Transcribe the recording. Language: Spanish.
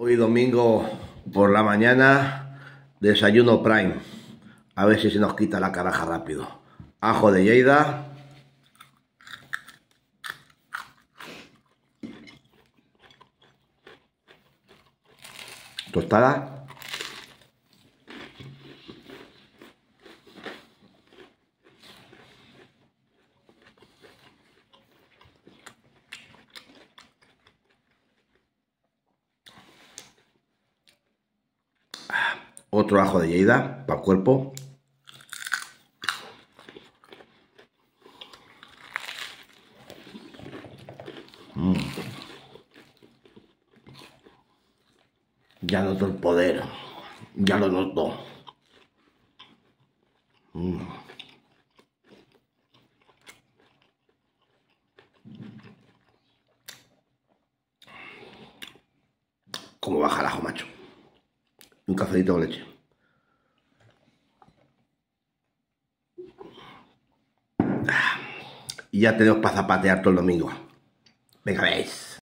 Hoy domingo por la mañana, desayuno Prime. A ver si se nos quita la caraja rápido. Ajo de Lleida. Tostada. Otro ajo de Lleida para el cuerpo. Ya noto el poder. Ya lo noto. Cómo baja el ajo, macho. Un cafecito con leche. Y ya tenemos para zapatear todo el domingo. Venga, veis.